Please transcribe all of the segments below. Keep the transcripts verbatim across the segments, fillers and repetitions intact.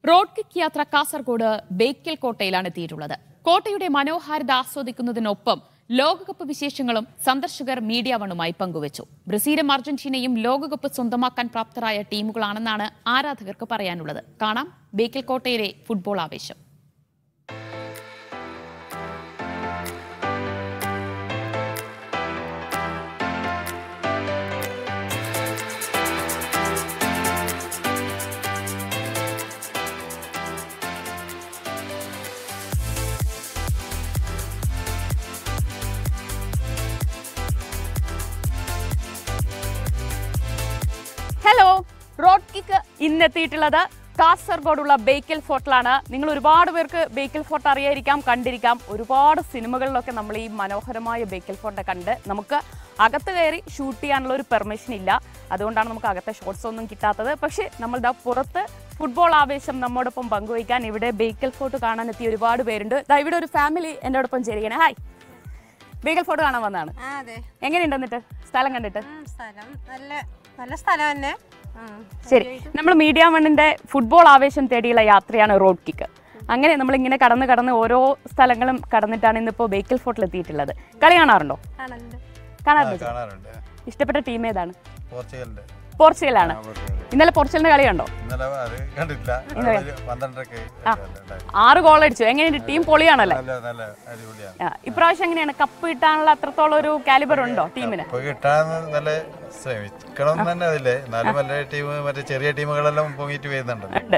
Road kick യാത്ര കാസർഗോഡ് ബേക്കൽ കോട്ടയിലാണ് എത്തിയിട്ടുള്ളത്. കോട്ടയുടെ മനോഹാരിത ആസ്വദിക്കുന്നതിനൊപ്പം ലോകകപ്പ് വിശേഷങ്ങളും സന്ദർശകർ മീഡിയ വണ്ണുമായി പങ്കുവച്ചു. ബ്രസീലും അർജന്റീനയും ലോകകപ്പ് സ്വന്തമാക്കാൻ പ്രാപ്തരായ ടീമുകളാണെന്നാണ് ആരാധകർക്ക് പറയാനുള്ളത്. കാണാം ബേക്കൽ കോട്ടയിലെ ഫുട്ബോൾ ആവേശം. ഹലോ, റോഡ് കിക്ക് ഇന്നെത്തിയിട്ടുള്ളത് കാസർഗോഡുള്ള ബേക്കൽ ഫോർട്ടിലാണ്. നിങ്ങൾ ഒരുപാട് പേർക്ക് ബേക്കൽ ഫോർട്ട് അറിയായിരിക്കാം, കണ്ടിരിക്കാം. ഒരുപാട് സിനിമകളിലൊക്കെ നമ്മൾ ഈ മനോഹരമായ ബേക്കൽ ഫോർട്ട് കണ്ട് നമുക്ക് അകത്ത് കയറി ഷൂട്ട് ചെയ്യാനുള്ള ഒരു പെർമിഷൻ ഇല്ല. അതുകൊണ്ടാണ് നമുക്ക് അകത്തെ ഷോട്ട്സ് ഒന്നും കിട്ടാത്തത്. പക്ഷേ നമ്മളിതാ പുറത്ത് ഫുട്ബോൾ ആവേശം നമ്മോടൊപ്പം പങ്കുവയ്ക്കാൻ ഇവിടെ ബേക്കൽ ഫോർട്ട് കാണാൻ എത്തിയ ഒരുപാട് പേരുണ്ട്. ഇവിടെ ഒരു ഫാമിലി എൻ്റെ ഒപ്പം ചേരുകയാണ്. ഹായ്, ബേക്കൽ ഫോർട്ട് കാണാൻ വന്നതാണ്. എങ്ങനെയുണ്ട് എന്നിട്ട് സ്ഥലം കണ്ടിട്ട്? നല്ല സ്ഥലം തന്നെ. ശരി, നമ്മൾ മീഡിയ വണ്ണിന്റെ ഫുട്ബോൾ ആവേശം തേടിയുള്ള യാത്രയാണ് റോഡ് കിക്ക്. അങ്ങനെ നമ്മളിങ്ങനെ കടന്ന് കടന്ന് ഓരോ സ്ഥലങ്ങളും കടന്നിട്ടാണ് ഇന്നിപ്പോ ബേക്കൽ ഫോർട്ടിൽ എത്തിയിട്ടുള്ളത്. കളി കാണാറുണ്ടോ? കാണാറുണ്ട്. ഇഷ്ടപ്പെട്ട ടീം ഏതാണ്? പോർച്ചുഗലാണ്. ഇന്നലെ പോർച്ചുഗലിന്റെ കളി കണ്ടോ? ആറ് ഗോൾ അടിച്ചു. എങ്ങനെയുണ്ട്? ടീം പൊളിയാണല്ലേ? ഇപ്രാവശ്യം എങ്ങനെയാണ്? കപ്പ് കിട്ടാനുള്ള അത്രത്തോളം ഒരു കാലിബർ ഉണ്ടോ ടീമിന്? ചെറിയ ടീമുകളെല്ലാം പൊങ്ങിട്ട് വരുന്നുണ്ട്.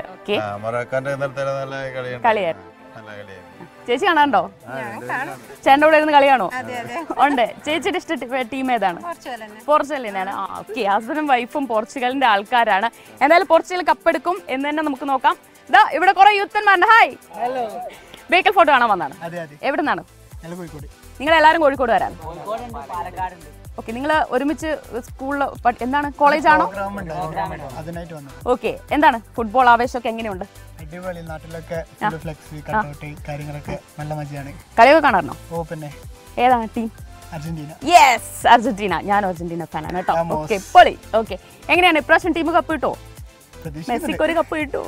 ചേച്ചി കാണാറുണ്ടോ? ചേട്ടൻ്റെ കൂടെ ഇരുന്ന് കളിയാണോ? ഉണ്ട്. ചേച്ചിയുടെ ഇഷ്ട ടീം ഏതാണ്? പോർച്ചുഗലിനാണ്. ആ ഓക്കെ, ഹസ്ബൻഡും വൈഫും പോർച്ചുഗലിന്റെ ആൾക്കാരാണ്. എന്തായാലും പോർച്ചുഗൽ കപ്പെടുക്കും എന്ന് തന്നെ നമുക്ക് നോക്കാം. ഇതാ ഇവിടെ കുറെ യൂത്തന്മാരുണ്ട്. ഹായ്, ബേക്കൽ ഫോർട്ട് കാണാൻ വന്നാണ്. എവിടെ നിന്നാണ്? നിങ്ങൾ എല്ലാവരും കോഴിക്കോട് വരാണ്. ഓക്കെ, നിങ്ങൾ ഒരുമിച്ച് സ്കൂളിൽ എന്താണ്, കോളേജാണോ? ഓക്കെ, എന്താണ് ഫുട്ബോൾ ആവേശമൊക്കെ എങ്ങനെയുണ്ട്? അടിപൊളി. നാട്ടിലൊക്കെ കാര്യങ്ങളൊക്കെ നല്ല മജയാണ്. കളിയൊക്കെ കാണാറുണ്ടോ? ഓ പിന്നെ. ഏതാണ് ടീം? അർജന്റീന. Yes, Argentina. ഞാൻ അർജന്റീന ഫാനാണ് കേട്ടോ. ഓക്കെ, പൊളി. ഓക്കെ, എങ്ങനെയാണ് ഇപ്രാവശ്യം ടീം കപ്പ് കിട്ടുമോ? മെസ്സിക്ക് ഒരു കപ്പ് കിട്ടുമോ?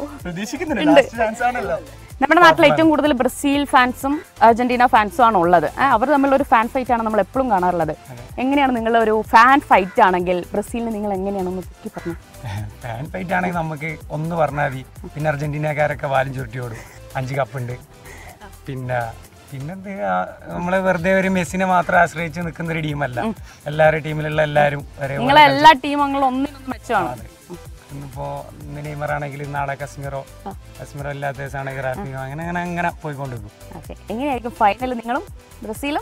നമ്മുടെ നാട്ടിൽ ഏറ്റവും കൂടുതൽ ബ്രസീൽ ഫാൻസും അർജന്റീന ഫാൻസും ആണ് ഉള്ളത്. അവർ തമ്മിലുള്ള ഒരു ഫാൻ ഫൈറ്റ് ആണ് നമ്മൾ എപ്പോഴും കാണാറുള്ളത്. എങ്ങനെയാണ് നിങ്ങളുടെ ഒരു ഫാൻ ഫൈറ്റ് ആണെങ്കിൽ ബ്രസീലിന് നിങ്ങൾ എങ്ങനെയാണെന്ന് നോക്കി പറഞ്ഞു? ഫാൻ ഫൈറ്റ് ആണെങ്കിൽ നമുക്ക് ഒന്ന് പറഞ്ഞാൽ മതി. പിന്നെ അർജന്റീനക്കാരൊക്കെ വാലും ചുരുട്ടിയോടും. അഞ്ച് കപ്പുണ്ട്. പിന്നെ പിന്നെന്ത്, നമ്മള് വെറുതെ ഒരു മെസ്സിനെ മാത്രം ആശ്രയിച്ച് നിൽക്കുന്ന ഒരു ടീമല്ല. എല്ലാവരുടെ ടീമിലുള്ള എല്ലാവരും നിങ്ങളെ എല്ലാ ടീമുകളും ഒന്നിനൊന്നും മെച്ചമാണ്. ഇന്നിപ്പോ ഇന്ന് നെയ്മർ ആണെങ്കിൽ നാളെ കശ്മീറോ, കശ്മീറോ ഇല്ലാത്ത ദിവസമാണെങ്കിൽ റാഫിനോ, അങ്ങനെ അങ്ങനെ അങ്ങനെ പോയിക്കൊണ്ടിരിക്കും. എങ്ങനെയായിരിക്കും ഫൈനൽ? നിങ്ങളും ബ്രസീലും?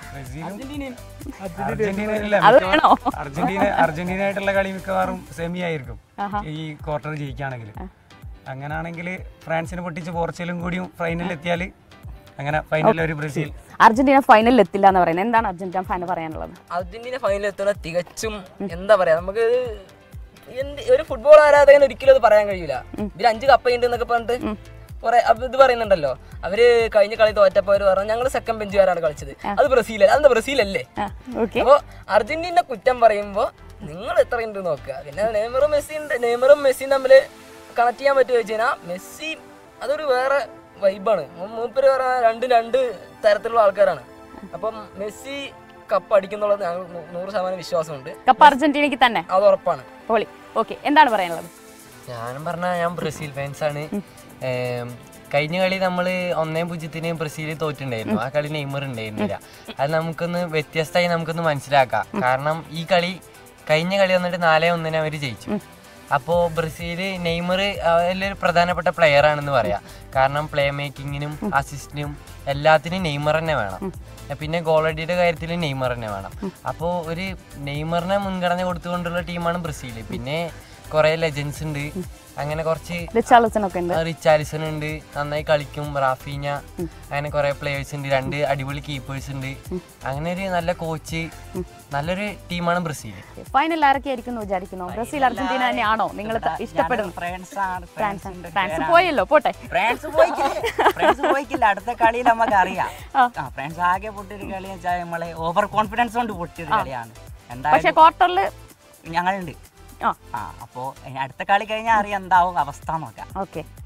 അർജന്റീന അർജന്റീന അർജന്റീന ആയിട്ടുള്ള കളി മിക്കവാറും സെമി ആയിരിക്കും ഈ ക്വാർട്ടർ ജയിക്കുകയാണെങ്കിൽ. അങ്ങനെയാണെങ്കിൽ ഫ്രാൻസിനെ പൊട്ടിച്ച് പോർച്ചുഗലും കൂടിയും ഫൈനലിൽ എത്തിയാൽ അങ്ങനെ ഫൈനലിൽ ഒരു ബ്രസീൽ. അർജന്റീന ഫൈനലിൽ എത്തില്ല എന്ന് പറയുന്നത് എന്താണ് അർജന്റീന ഫാൻ പറയാനുള്ളത്? അർജന്റീന ഫൈനലിൽ എത്തുന്ന തികച്ചും എന്താ പറയാ, നമുക്ക് ഒരു ഫുട്ബോൾ ആരാധകൻ ഒരിക്കലും അത് പറയാൻ കഴിയൂല. ഇതിൽ അഞ്ച് കപ്പയുണ്ട് എന്നൊക്കെ പറഞ്ഞിട്ട് കുറെ ഇത് പറയുന്നുണ്ടല്ലോ. അവര് കഴിഞ്ഞ കളി തോറ്റപ്പോ അവര് പറഞ്ഞു ഞങ്ങൾ സെക്കൻഡ് ബെഞ്ചുകാരാണ് കളിച്ചത്. അത് ബ്രസീലല്ലേ? അതെന്താ ബ്രസീലല്ലേ? അപ്പൊ അർജന്റീന കുറ്റം പറയുമ്പോ നിങ്ങൾ എത്ര ഉണ്ട് നോക്കുക. പിന്നെ നെയ്മറും മെസ്സി ഉണ്ട്. നെയ്മറും മെസ്സിയും തമ്മിൽ കണക്ട് ചെയ്യാൻ പറ്റുമോ ചോദിച്ചു കഴിഞ്ഞാൽ മെസ്സി അതൊരു വേറെ വൈബാണ്. മൂപ്പര് പറഞ്ഞ രണ്ടും രണ്ട് തരത്തിലുള്ള ആൾക്കാരാണ്. അപ്പം മെസ്സി കപ്പ് അടിക്കുന്നുള്ളത് ഞങ്ങൾ നൂറ് ശതമാനം വിശ്വാസമുണ്ട്. കപ്പ് അർജന്റീനക്ക് തന്നെ, അത് ഉറപ്പാണ്. ഓക്കെ, എന്താണ് പറയാനുള്ളത്? ഞാനും പറഞ്ഞ ഞാൻ ബ്രസീൽ ഫാൻസ് ആണ്. കഴിഞ്ഞ കളി നമ്മള് ഒന്നേ പൂജ്യത്തിന് ബ്രസീൽ തോറ്റുണ്ടായിരുന്നു. ആ കളി നെയ്മർ ഉണ്ടായിരുന്നില്ല. അത് നമുക്കൊന്ന് വ്യത്യസ്തമായി നമുക്കൊന്ന് മനസ്സിലാക്കാം. കാരണം ഈ കളി കഴിഞ്ഞ കളി വന്നിട്ട് നാലേ ഒന്നിന് അവര് ജയിച്ചു. അപ്പോൾ ബ്രസീല് നെയ്മർ അതിലൊരു പ്രധാനപ്പെട്ട പ്ലെയർ ആണെന്ന് പറയാം. കാരണം പ്ലേ മേക്കിങ്ങിനും അസിസ്റ്റിനും എല്ലാത്തിനും നെയ്മർ തന്നെ വേണം. പിന്നെ ഗോളടിയുടെ കാര്യത്തിൽ നെയ്മർ തന്നെ വേണം. അപ്പോൾ ഒരു നെയ്മറിനെ മുൻഗണന കൊടുത്തുകൊണ്ടുള്ള ടീമാണ് ബ്രസീൽ. പിന്നെ കുറെ ലെജൻസ് ഉണ്ട്. അങ്ങനെ കുറച്ച് റിച്ചാലിസൺ ഉണ്ട്, നന്നായി കളിക്കും. റാഫീഞ്ഞ, അങ്ങനെ കുറെ പ്ലേയേഴ്സ് ഉണ്ട്. രണ്ട് അടിപൊളി കീപ്പേഴ്സ് ഉണ്ട്. അങ്ങനെ ഒരു നല്ല കോച്ച്, നല്ലൊരു ടീമാണ് ബ്രസീൽ. ഫൈനൽ ആരൊക്കെയായിരിക്കും വിചാരിക്കുന്നു? ബ്രസീൽ അർജന്റീന തന്നെയാണോ നിങ്ങൾ ഇഷ്ടപ്പെടുന്നത്? ഫ്രാൻസ് പോയല്ലോ, പോട്ടെ. ഫ്രാൻസ് പോയിക്കില്ല. അടുത്ത കളിയിൽ നമുക്ക് അറിയാം. ഫ്രാൻസ് ആകെ പൊട്ടിയൊരു കളി വെച്ചാൽ നമ്മളെ ഓവർ കോൺഫിഡൻസ് കൊണ്ട് പൊട്ടിയൊരു കളിയാണ്. പക്ഷെ ക്വാർട്ടറിൽ ഞങ്ങളുണ്ട്. ആ, അപ്പോ അടുത്ത കളി കഴിഞ്ഞാൽ അറിയാം എന്താവും അവസ്ഥ നോക്കാം. ഓക്കെ.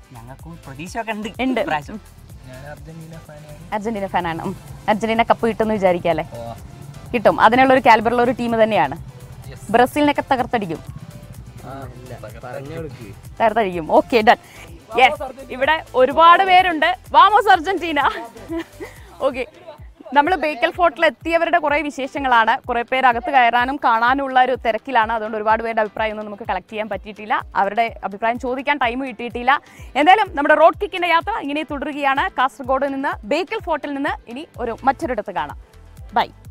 ഞങ്ങൾക്കും പ്രതീക്ഷയൊക്കെ ഉണ്ട് ഉണ്ട്. ഇപ്രാവശ്യം. അർജന്റീന ഫാനാണ്. ഉം. അർജന്റീന കപ്പ് കിട്ടുമെന്ന് വിചാരിക്കാല്ലേ? കിട്ടും. അതിനുള്ള ഒരു കാലിബറുള്ള ഒരു ടീം തന്നെയാണ്. ബ്രസീലിനൊക്കെ തകർത്തടിക്കും. തകർത്തടിക്കും. Okay done. യെസ്, ഇവിടെ ഒരുപാട് പേരുണ്ട്. വാമോസ് അർജന്റീന. ഓക്കെ, നമ്മൾ ബേക്കൽ ഫോർട്ടിൽ എത്തിയവരുടെ കുറേ വിശേഷങ്ങളാണ്. കുറേ പേര് അകത്ത് കയറാനും കാണാനുള്ള ഒരു തിരക്കിലാണ്. അതുകൊണ്ട് ഒരുപാട് പേരുടെ അഭിപ്രായം ഒന്നും നമുക്ക് കളക്ട് ചെയ്യാൻ പറ്റിയിട്ടില്ല. അവരുടെ അഭിപ്രായം ചോദിക്കാൻ ടൈം കിട്ടിയിട്ടില്ല. എന്തായാലും നമ്മുടെ റോഡ് കിക്കിന്റെ യാത്ര ഇങ്ങനെ തുടരുകയാണ്. കാസർഗോഡ് നിന്ന് ബേക്കൽ ഫോർട്ടിൽ നിന്ന് ഇനി ഒരു മറ്റൊരിടത്ത് കാണാം. ബൈ.